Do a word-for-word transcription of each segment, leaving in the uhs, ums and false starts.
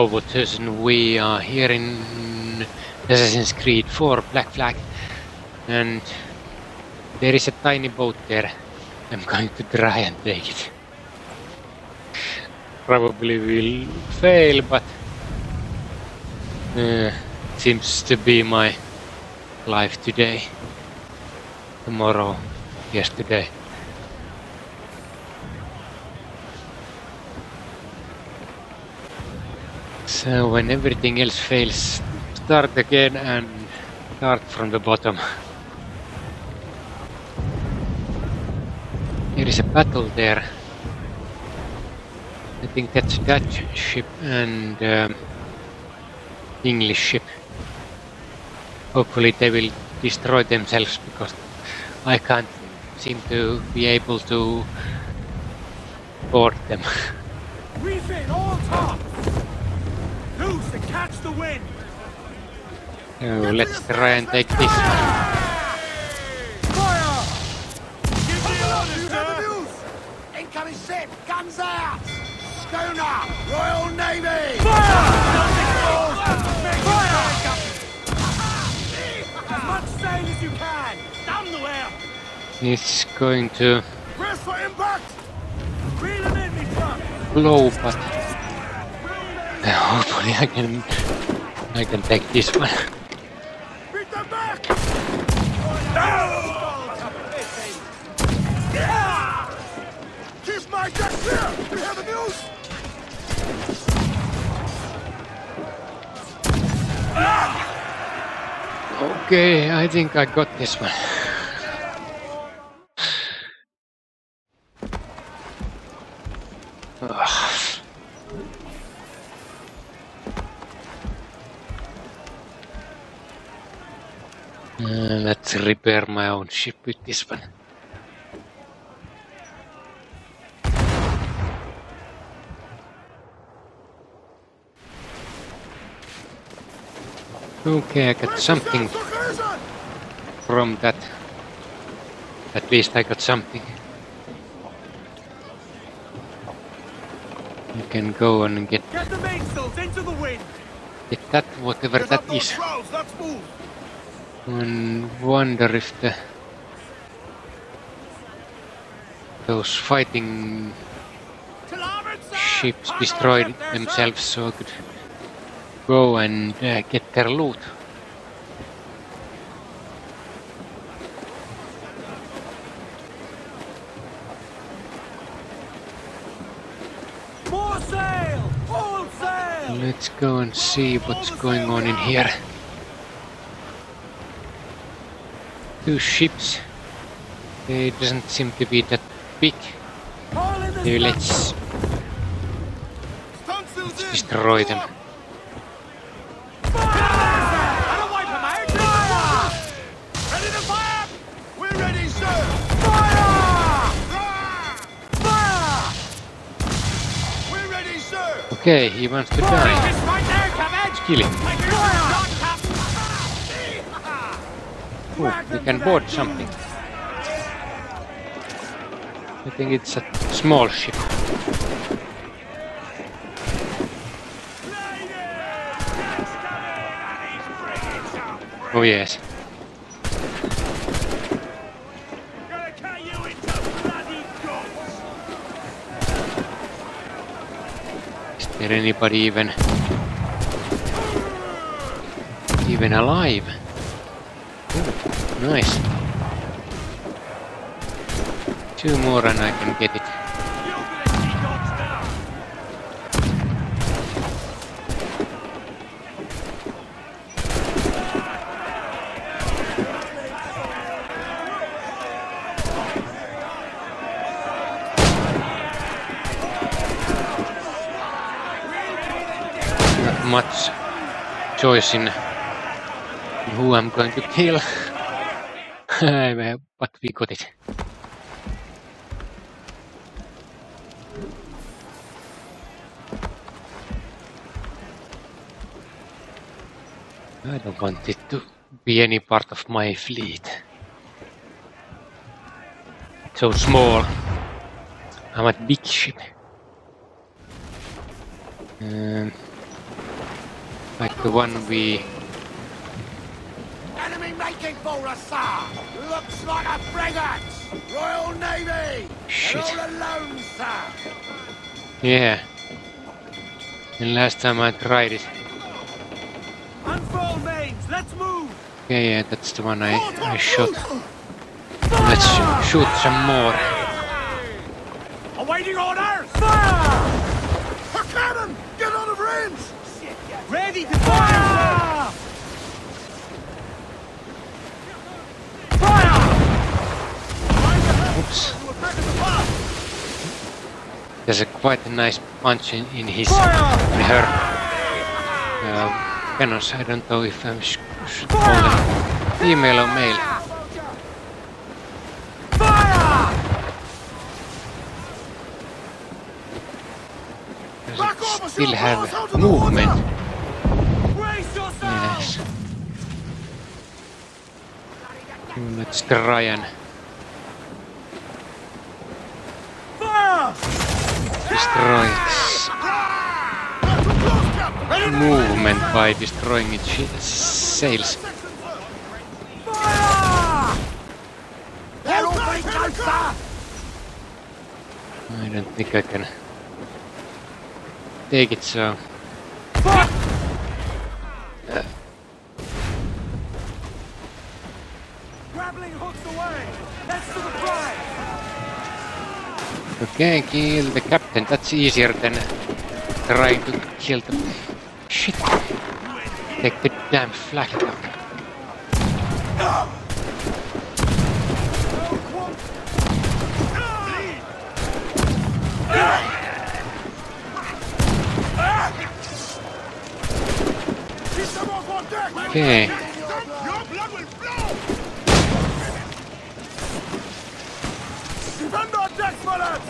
Hello Waters, and we are here in Assassin's Creed four Black Flag, and there is a tiny boat there. I'm going to try and take it. Probably will fail, but uh, seems to be my life today, tomorrow, yesterday. So when everything else fails, start again and start from the bottom. There is a battle there. I think that's a Dutch ship and um, English ship. Hopefully they will destroy themselves, because I can't seem to be able to board them. Refit all tops! Loose and catch the wind! So let's try and take this one. Fire! Give me orders, sir! Incoming ship! Guns out! Schooner! Royal Navy! Fire! Fire! As much sail as you can! Down the way! It's going to Press for impact! Reel them in, me truck! blow, but hopefully I can I can take this one. Beat them back! Keep my deck clear! We have the news! Okay, I think I got this one. Ugh. Uh, let's repair my own ship with this one. Okay, I got something from that. At least I got something. You can go and get, Get the mainsails into the wind! get that, whatever that is. Let's move! And wonder if the those fighting ships destroyed themselves, so I could go and uh, get their loot. More sail! All sail! Let's go and see what's going on in here. Two ships. They doesn't seem to be that big. So let's, let's destroy them. Ready to fire! We're ready, sir! Fire! Fire! We're ready, sir! Okay, he wants to die. Let's kill him. Oh, we can board something. I think it's a small ship. Oh yes. Is there anybody even even alive? Ooh, nice. Two more and I can get it. Not much choice in who I'm going to kill. But we got it. I don't want it to be any part of my fleet. It's so small. I'm a big ship. Um, Like the one we... Enemy making for us, sir! Looks like a frigate! Royal Navy! Shit. They're all alone, sir! Yeah. And last time I tried it. Unfurl mains, let's move! Yeah, yeah, that's the one I, I shot. Let's sh shoot some more. Awaiting orders! Fire! A cannon! Get out of range! Shit, yes. Ready to fire! Fire! Oops. There's a quite a nice punch in, in his, in her uh, cannons. I don't know if I sh should call them female or male. Does it still have movement? Yes. Let's try and destroy its movement by destroying its sails. I don't think I can take it, so... Uh. Grappling hooks away! That's to the prize! Okay, kill the captain. That's easier than trying to kill the... Shit! Take the damn flag down. Okay. Defend our decks, my lads!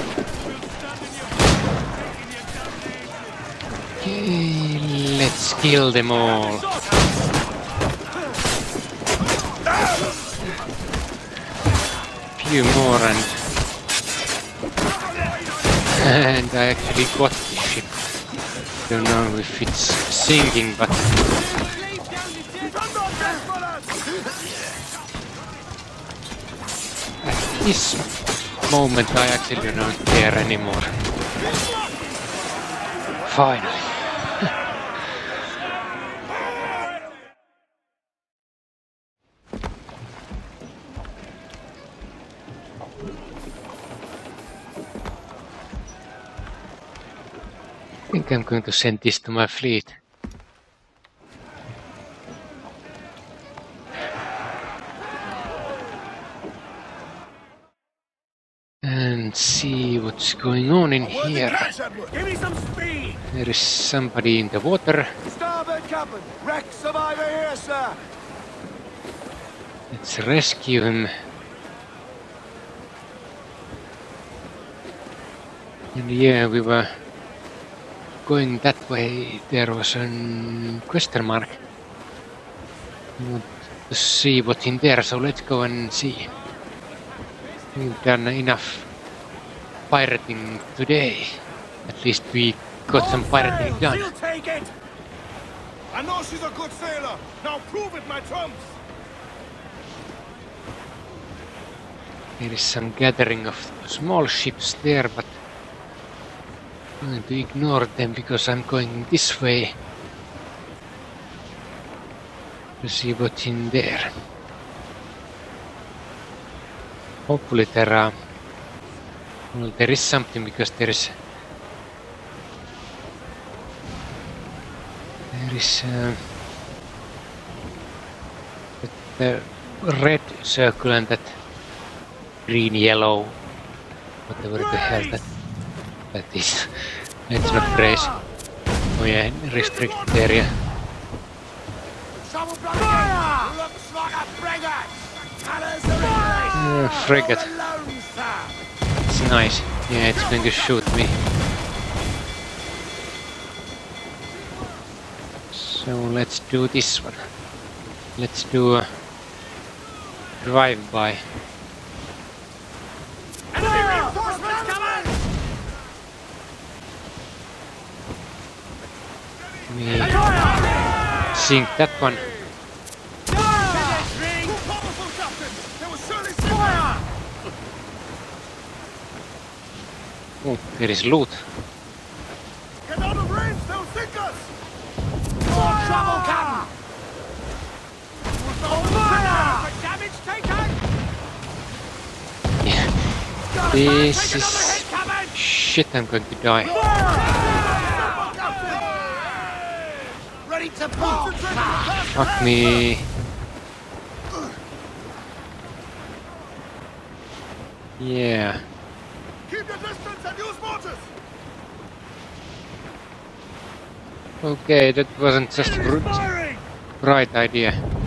Okay, let's kill them all. Few more and... And I actually got the ship. Don't know if it's sinking, but... At this moment I actually don't care anymore. Finally. I think I'm going to send this to my fleet. And see what's going on in here. Give me some speed! There is somebody in the water. Starboard, Captain! Wreck survivor here, sir! Let's rescue him. And yeah, we were going that way. There was a question mark. I want to see what's in there, so let's go and see. We've done enough pirating today. At least we got some pirating done. You'll take it! I know she's a good sailor. Now prove it, my trumps! There is some gathering of small ships there, but I'm going to ignore them because I'm going this way to see what's in there. Hopefully there are... Well, there is something because there is... There is... Uh, the red circle and that green, yellow... Whatever the hell that, that is. Let's not praise. Oh yeah, restricted area. Fire! Looks like a frigate! Colors are Uh, frigate. alone, sir! It's nice. Yeah, it's going to shoot me. So let's do this one. Let's do a drive-by. Enemy reinforcements coming! me sink that one. Oh, there is loot. Get out of range, they'll sink us! More trouble, Captain! Fire! Damage taken! Yeah. This is... Shit, I'm going to die. Ready to bolt! Fuck me. Yeah. Keep your distance and use mortars! Okay, that wasn't just a r right idea.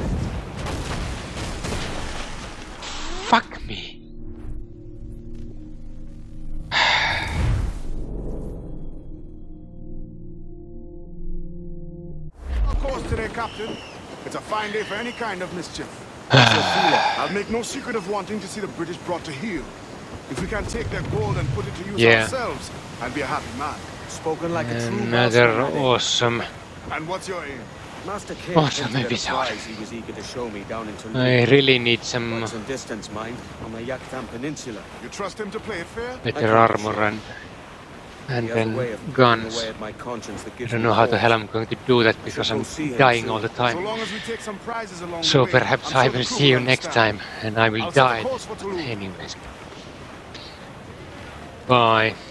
Fuck me. Of course today, Captain. It's a fine day for any kind of mischief. I'll make no secret of wanting to see the British brought to heel. If we can take their gold and put it to use Yeah. ourselves, I'll be a happy man. Spoken like a true Another master. awesome. And what's your aim? Master King Awesome hinted at a episode. prize he was eager to show me down into I really need some Some distance, mind, on the Yaktan Peninsula. You trust him to play it fair? better armor and and He has a way then of chipping guns. away at my conscience that I gives don't me know how the pause. hell I'm going to do that because I'm dying all the So time. long as we take some prizes along the So way, perhaps I'm I sure the will crew see you will next understand. time and I will I'll set a die course for Toulouse. anyways. Bye.